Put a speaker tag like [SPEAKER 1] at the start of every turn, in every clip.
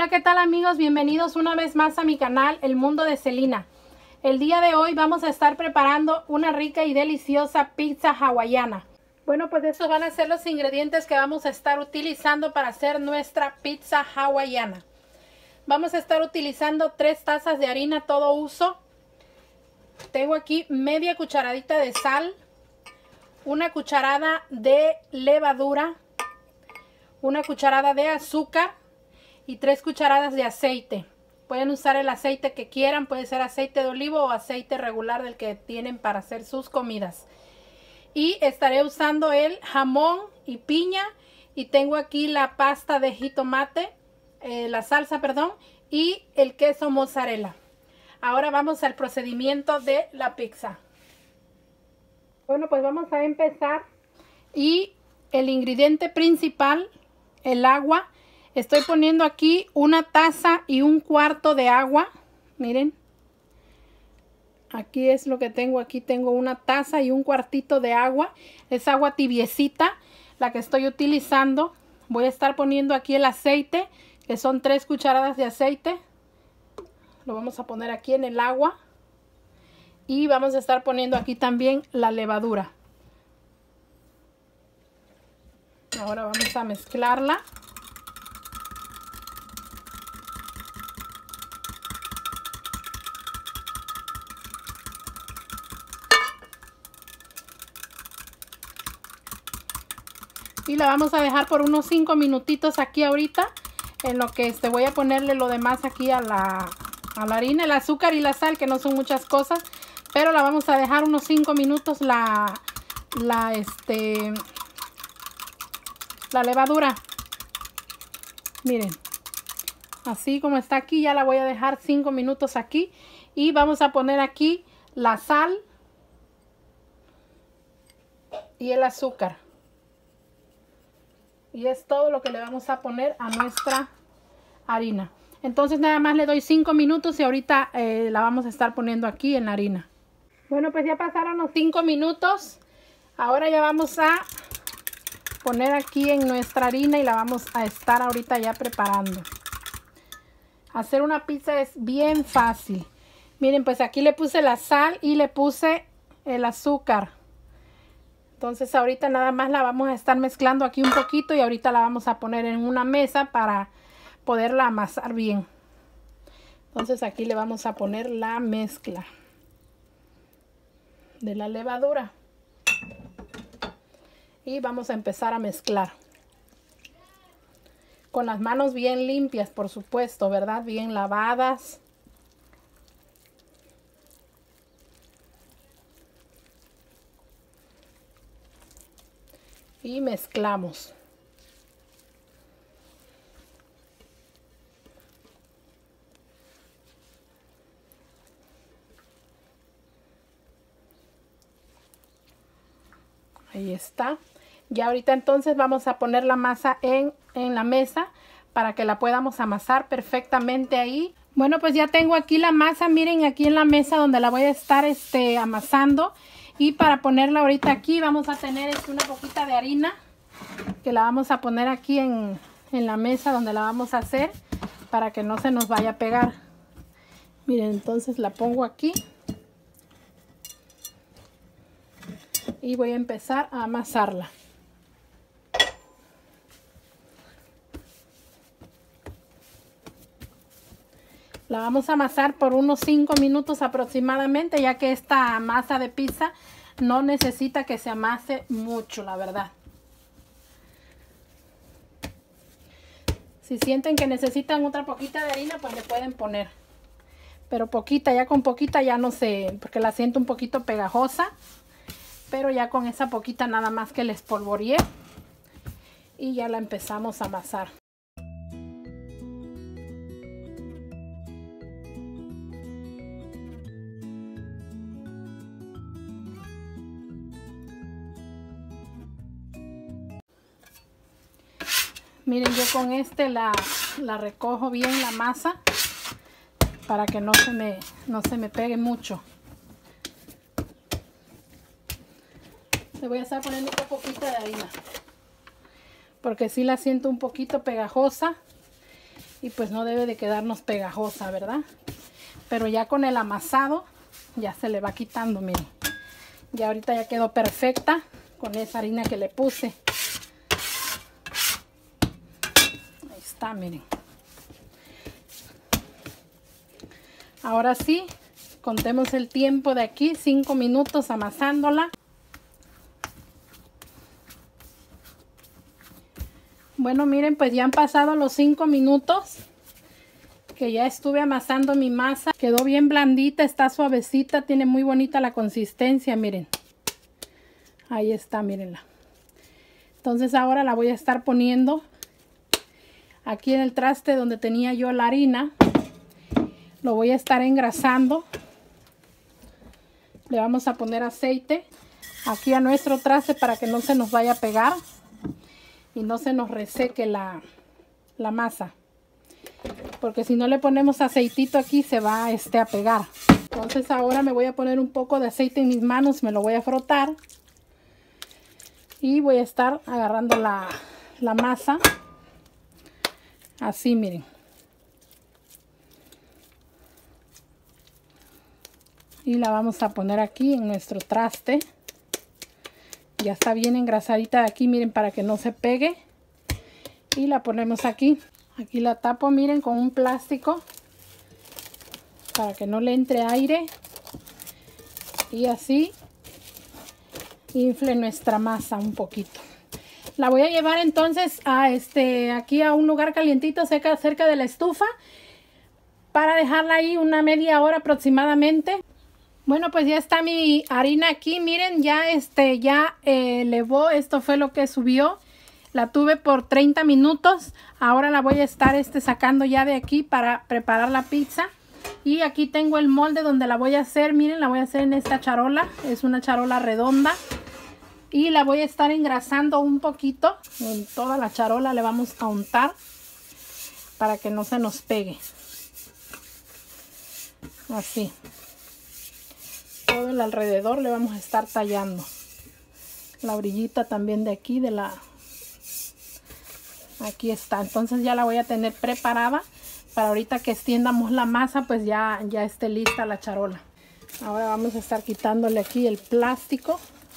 [SPEAKER 1] Hola, ¿qué tal amigos? Bienvenidos una vez más a mi canal El Mundo de Celina. El día de hoy vamos a estar preparando una rica y deliciosa pizza hawaiana. Bueno, pues estos van a ser los ingredientes que vamos a estar utilizando para hacer nuestra pizza hawaiana. Vamos a estar utilizando 3 tazas de harina todo uso. Tengo aquí media cucharadita de sal, una cucharada de levadura, una cucharada de azúcar y 3 cucharadas de aceite. Pueden usar el aceite que quieran, puede ser aceite de olivo o aceite regular del que tienen para hacer sus comidas. Y estaré usando el jamón y piña, y tengo aquí la pasta de jitomate, la salsa, perdón, y el queso mozzarella. Ahora vamos al procedimiento de la pizza. Bueno, pues vamos a empezar. Y el ingrediente principal, el agua. Estoy poniendo aquí 1 taza y 1/4 de agua. Miren. Aquí es lo que tengo. Aquí tengo 1 taza y 1/4 de agua. Es agua tibiecita la que estoy utilizando. Voy a estar poniendo aquí el aceite, que son 3 cucharadas de aceite. Lo vamos a poner aquí en el agua. Y vamos a estar poniendo aquí también la levadura. Ahora vamos a mezclarla. Y la vamos a dejar por unos 5 minutitos aquí ahorita, en lo que voy a ponerle lo demás aquí a la harina, el azúcar y la sal, que no son muchas cosas, pero la vamos a dejar unos 5 minutos la levadura. Miren, así como está aquí, ya la voy a dejar 5 minutos aquí, y vamos a poner aquí la sal y el azúcar. Y es todo lo que le vamos a poner a nuestra harina. Entonces nada más le doy 5 minutos y ahorita la vamos a estar poniendo aquí en la harina. Bueno, pues ya pasaron los 5 minutos. Ahora ya vamos a poner aquí en nuestra harina y la vamos a estar ahorita ya preparando. Hacer una pizza es bien fácil. Miren, pues aquí le puse la sal y le puse el azúcar. Entonces ahorita nada más la vamos a estar mezclando aquí un poquito y ahorita la vamos a poner en una mesa para poderla amasar bien. Entonces aquí le vamos a poner la mezcla de la levadura. Y vamos a empezar a mezclar. Con las manos bien limpias, por supuesto, ¿verdad? Bien lavadas. Y mezclamos. Ahí está. Ya ahorita entonces vamos a poner la masa en la mesa para que la podamos amasar perfectamente ahí. Bueno, pues ya tengo aquí la masa, miren, aquí en la mesa donde la voy a estar amasando. Y para ponerla ahorita aquí vamos a tener una poquita de harina que la vamos a poner aquí en la mesa donde la vamos a hacer para que no se nos vaya a pegar. Miren, entonces la pongo aquí y voy a empezar a amasarla. La vamos a amasar por unos 5 minutos aproximadamente, ya que esta masa de pizza no necesita que se amase mucho, la verdad. Si sienten que necesitan otra poquita de harina, pues le pueden poner. Pero poquita, ya con poquita ya no sé, porque la siento un poquito pegajosa. Pero ya con esa poquita nada más que le espolvoreé. Y ya la empezamos a amasar. Miren, yo con la recojo bien la masa para que no se me pegue mucho. Le voy a estar poniendo un poquito de harina porque sí la siento un poquito pegajosa y pues no debe de quedarnos pegajosa, ¿verdad? Pero ya con el amasado ya se le va quitando, miren. Ya ahorita ya quedó perfecta con esa harina que le puse. Ahí está, miren. Ahora sí, contemos el tiempo de aquí, 5 minutos amasándola. Bueno, miren, pues ya han pasado los 5 minutos que ya estuve amasando mi masa. Quedó bien blandita, está suavecita, tiene muy bonita la consistencia, miren. Ahí está, mírenla. Entonces ahora la voy a estar poniendo aquí en el traste donde tenía yo la harina. Lo voy a estar engrasando. Le vamos a poner aceite aquí a nuestro traste para que no se nos vaya a pegar y no se nos reseque la masa. Porque si no le ponemos aceitito aquí se va a pegar. Entonces ahora me voy a poner un poco de aceite en mis manos, me lo voy a frotar. Y voy a estar agarrando la masa. Así, miren. Y la vamos a poner aquí en nuestro traste. Ya está bien engrasadita de aquí, miren, para que no se pegue. Y la ponemos aquí. Aquí la tapo, miren, con un plástico para que no le entre aire. Y así infle nuestra masa un poquito. La voy a llevar entonces a aquí a un lugar calientito cerca de la estufa para dejarla ahí una media hora aproximadamente. Bueno, pues ya está mi harina aquí, miren, ya elevó, esto fue lo que subió. La tuve por 30 minutos, ahora la voy a estar sacando ya de aquí para preparar la pizza. Y aquí tengo el molde donde la voy a hacer, miren, la voy a hacer en esta charola, es una charola redonda. Y la voy a estar engrasando un poquito, en toda la charola le vamos a untar para que no se nos pegue. Así. Todo el alrededor le vamos a estar tallando. La orillita también de aquí, aquí está. Entonces ya la voy a tener preparada para ahorita que extiendamos la masa, pues ya esté lista la charola. Ahora vamos a estar quitándole aquí el plástico.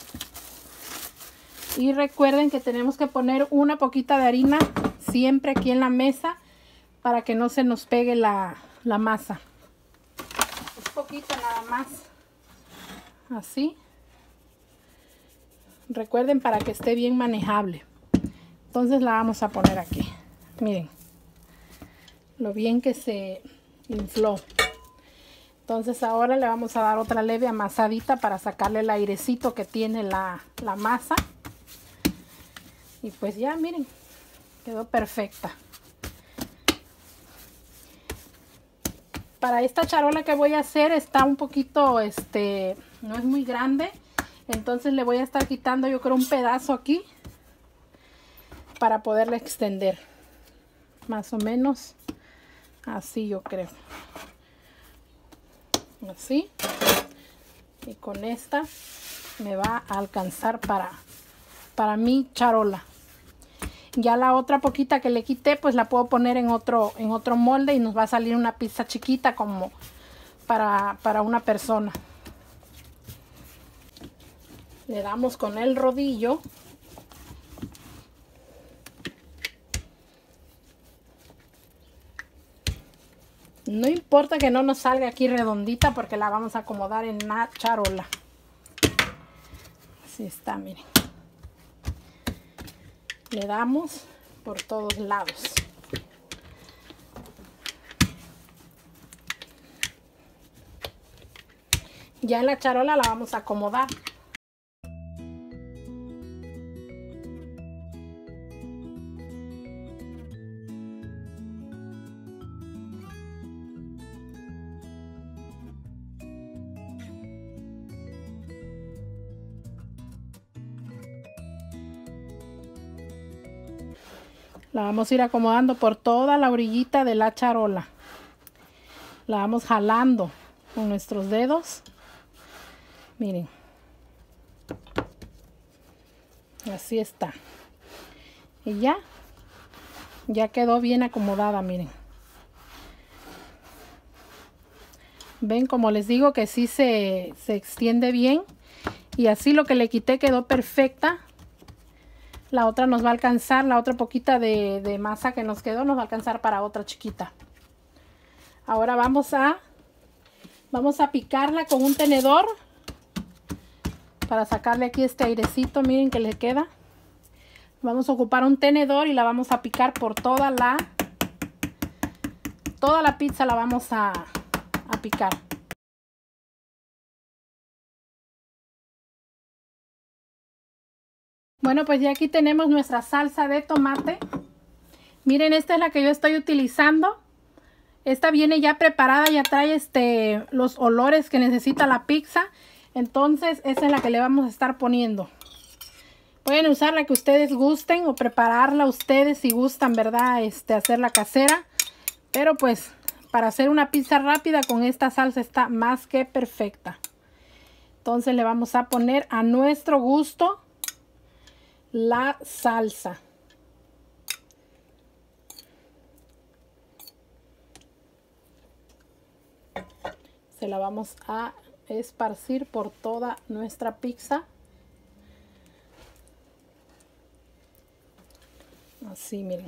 [SPEAKER 1] Y recuerden que tenemos que poner una poquita de harina siempre aquí en la mesa para que no se nos pegue la masa. Un poquito nada más. Así. Recuerden, para que esté bien manejable. Entonces la vamos a poner aquí. Miren lo bien que se infló. Entonces ahora le vamos a dar otra leve amasadita para sacarle el airecito que tiene la masa. Y pues ya, miren, quedó perfecta. Para esta charola que voy a hacer está un poquito, no es muy grande. Entonces le voy a estar quitando, yo creo, un pedazo aquí para poderla extender. Más o menos así, yo creo. Así. Y con esta me va a alcanzar para mi charola. Ya la otra poquita que le quité, pues la puedo poner en otro molde y nos va a salir una pizza chiquita como para una persona. Le damos con el rodillo. No importa que no nos salga aquí redondita porque la vamos a acomodar en la charola. Así está, miren. Le damos por todos lados. Ya en la charola la vamos a acomodar. La vamos a ir acomodando por toda la orillita de la charola. La vamos jalando con nuestros dedos. Miren. Así está. Y ya quedó bien acomodada, miren. Ven, como les digo, que sí se extiende bien. Y así lo que le quité quedó perfecta. La otra nos va a alcanzar, la otra poquita de masa que nos quedó nos va a alcanzar para otra chiquita. Ahora vamos a picarla con un tenedor para sacarle aquí este airecito, miren que le queda. Vamos a ocupar un tenedor y la vamos a picar por toda la pizza, la vamos a picar. Bueno, pues ya aquí tenemos nuestra salsa de tomate. Miren, esta es la que yo estoy utilizando. Esta viene ya preparada, ya trae los olores que necesita la pizza. Entonces, esa es la que le vamos a estar poniendo. Pueden usar la que ustedes gusten o prepararla ustedes si gustan, ¿verdad? Hacerla casera. Pero pues, para hacer una pizza rápida con esta salsa está más que perfecta. Entonces, le vamos a poner a nuestro gusto la salsa. Se la vamos a esparcir por toda nuestra pizza. Así, miren.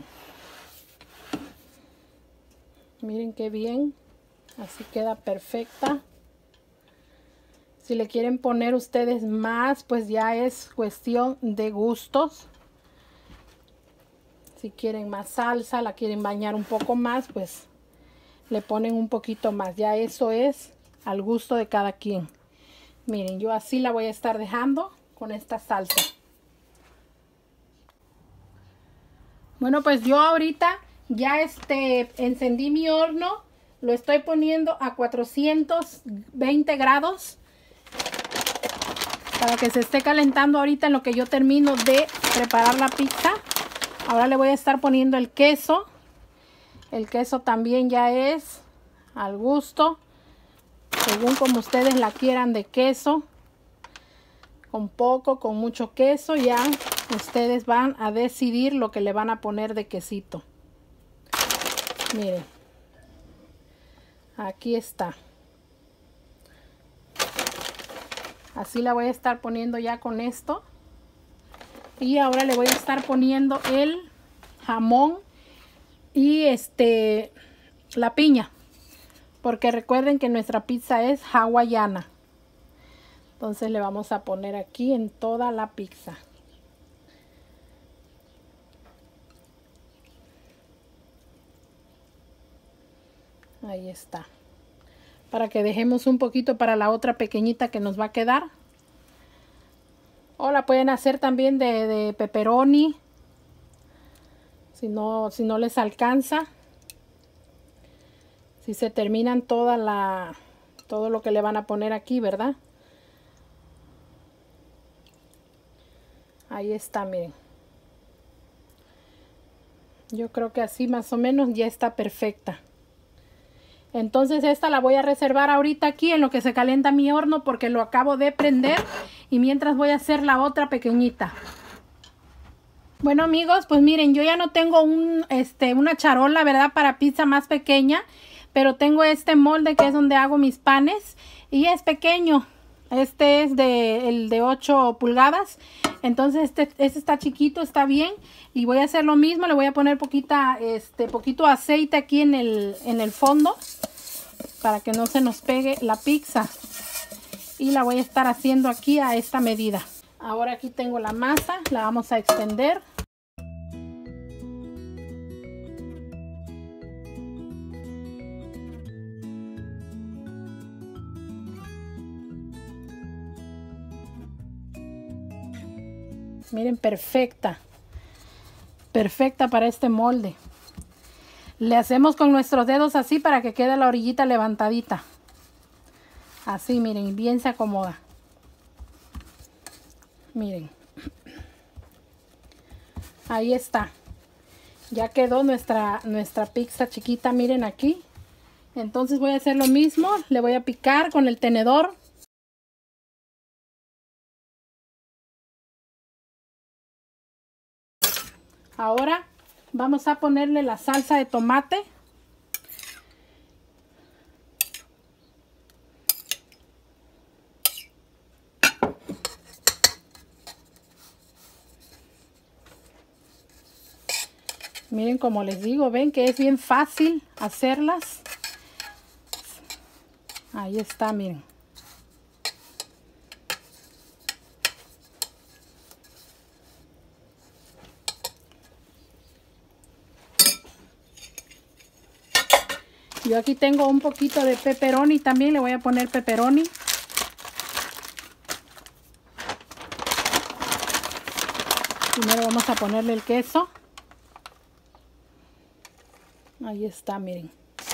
[SPEAKER 1] Miren qué bien. Así queda perfecta. Si le quieren poner ustedes más, pues ya es cuestión de gustos. Si quieren más salsa, la quieren bañar un poco más, pues le ponen un poquito más. Ya eso es al gusto de cada quien. Miren, yo así la voy a estar dejando con esta salsa. Bueno, pues yo ahorita ya encendí mi horno. Lo estoy poniendo a 420 grados. Para que se esté calentando ahorita en lo que yo termino de preparar la pizza. Ahora le voy a estar poniendo el queso. El queso también ya es al gusto. Según como ustedes la quieran de queso. Con poco, con mucho queso. Ya ustedes van a decidir lo que le van a poner de quesito. Miren. Aquí está. Así la voy a estar poniendo ya con esto. Y ahora le voy a estar poniendo el jamón y la piña. Porque recuerden que nuestra pizza es hawaiana. Entonces le vamos a poner aquí en toda la pizza. Ahí está. Para que dejemos un poquito para la otra pequeñita que nos va a quedar. O la pueden hacer también de pepperoni. Si no les alcanza. Si se terminan todo lo que le van a poner aquí, ¿verdad? Ahí está, miren. Yo creo que así más o menos ya está perfecta. Entonces esta la voy a reservar ahorita aquí en lo que se calienta mi horno porque lo acabo de prender. Y mientras voy a hacer la otra pequeñita. Bueno amigos, pues miren, yo ya no tengo una charola, ¿verdad? Para pizza más pequeña. Pero tengo este molde que es donde hago mis panes. Y es pequeño. Este es el de 8 pulgadas. Entonces este está chiquito, está bien. Y voy a hacer lo mismo. Le voy a poner poquito aceite aquí en el fondo. Para que no se nos pegue la pizza. Y la voy a estar haciendo aquí a esta medida. Ahora aquí tengo la masa. La vamos a extender. Miren, perfecta. Perfecta para este molde. Le hacemos con nuestros dedos así para que quede la orillita levantadita. Así, miren, bien se acomoda. Miren. Ahí está. Ya quedó nuestra pizza chiquita, miren aquí. Entonces voy a hacer lo mismo. Le voy a picar con el tenedor. Ahora vamos a ponerle la salsa de tomate. Miren, como les digo, ven que es bien fácil hacerlas. Ahí está, miren. Yo aquí tengo un poquito de pepperoni también, le voy a poner pepperoni. Primero vamos a ponerle el queso. Ahí está, miren.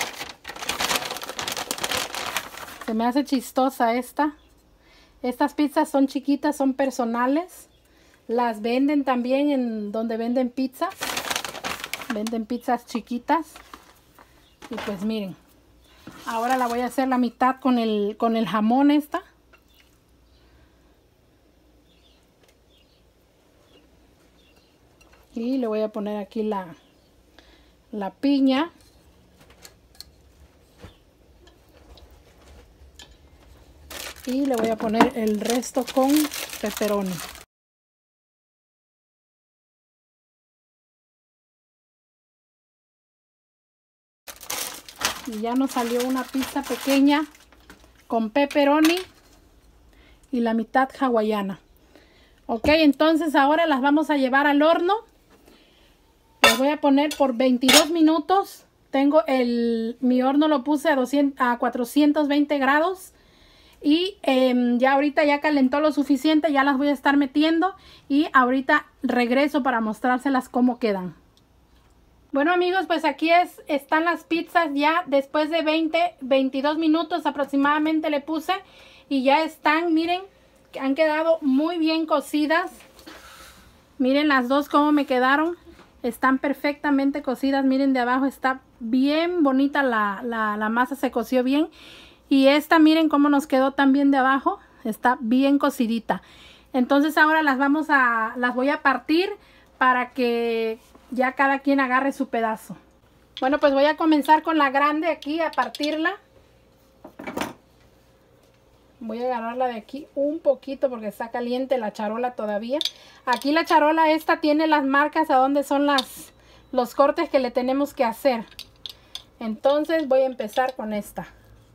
[SPEAKER 1] Se me hace chistosa esta. Estas pizzas son chiquitas, son personales. Las venden también en donde venden pizzas. Venden pizzas chiquitas. Y pues miren. Ahora la voy a hacer la mitad con el jamón esta. Y le voy a poner aquí la piña. Y le voy a poner el resto con pepperoni. Y ya nos salió una pizza pequeña con pepperoni y la mitad hawaiana. Ok, entonces ahora las vamos a llevar al horno. Las voy a poner por 22 minutos. Tengo mi horno lo puse a 420 grados. Y ya ahorita ya calentó lo suficiente. Ya las voy a estar metiendo. Y ahorita regreso para mostrárselas cómo quedan. Bueno amigos, pues aquí están las pizzas ya después de 22 minutos aproximadamente le puse. Y ya están, miren, que han quedado muy bien cocidas. Miren las dos cómo me quedaron. Están perfectamente cocidas. Miren, de abajo está bien bonita la masa, se coció bien. Y esta, miren cómo nos quedó también de abajo. Está bien cocidita. Entonces ahora las voy a partir para que ya cada quien agarre su pedazo. Bueno, pues voy a comenzar con la grande aquí a partirla. Voy a agarrarla de aquí un poquito porque está caliente la charola todavía. Aquí la charola esta tiene las marcas a donde son los cortes que le tenemos que hacer. Entonces voy a empezar con esta.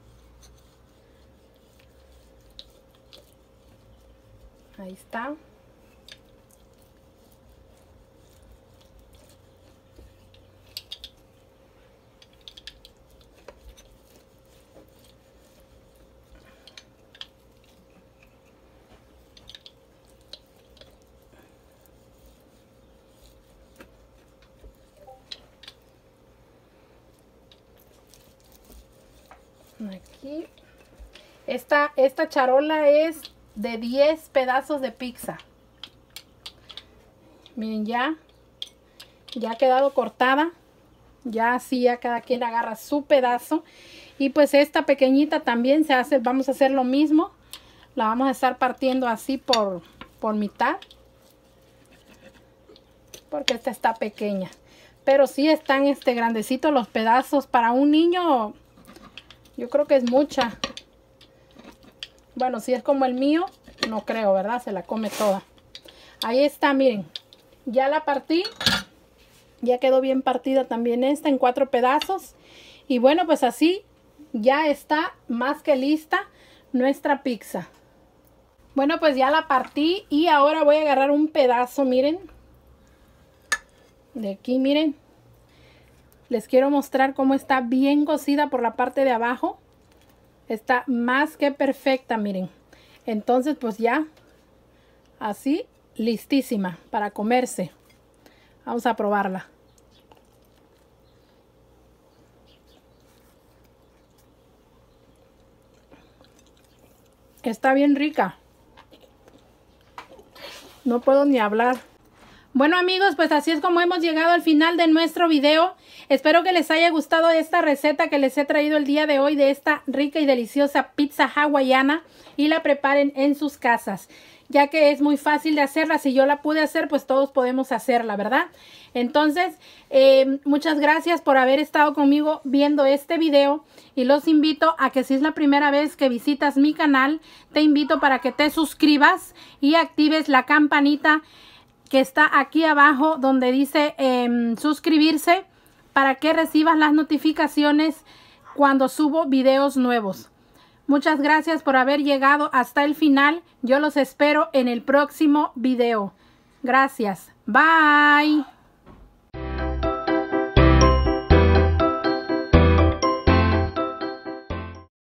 [SPEAKER 1] Ahí está. Aquí. Esta charola es de 10 pedazos de pizza. Miren, ya ha quedado cortada. Ya así ya cada quien agarra su pedazo. Y pues esta pequeñita también se hace, vamos a hacer lo mismo. La vamos a estar partiendo así por mitad. Porque esta está pequeña. Pero sí están grandecitos los pedazos. Para un niño, yo creo que es mucha. Bueno, si es como el mío, no creo, ¿verdad? Se la come toda. Ahí está, miren. Ya la partí. Ya quedó bien partida también esta en 4 pedazos. Y bueno, pues así ya está más que lista nuestra pizza. Bueno, pues ya la partí y ahora voy a agarrar un pedazo, miren. De aquí, miren. Les quiero mostrar cómo está bien cocida por la parte de abajo. Está más que perfecta, miren. Entonces, pues ya, así, listísima para comerse. Vamos a probarla. Está bien rica. No puedo ni hablar. Bueno amigos, pues así es como hemos llegado al final de nuestro video. Espero que les haya gustado esta receta que les he traído el día de hoy de esta rica y deliciosa pizza hawaiana y la preparen en sus casas, ya que es muy fácil de hacerla. Si yo la pude hacer, pues todos podemos hacerla, ¿verdad? Entonces, muchas gracias por haber estado conmigo viendo este video y los invito a que si es la primera vez que visitas mi canal, te invito para que te suscribas y actives la campanita que está aquí abajo donde dice suscribirse para que recibas las notificaciones cuando subo videos nuevos. Muchas gracias por haber llegado hasta el final. Yo los espero en el próximo video. Gracias. Bye.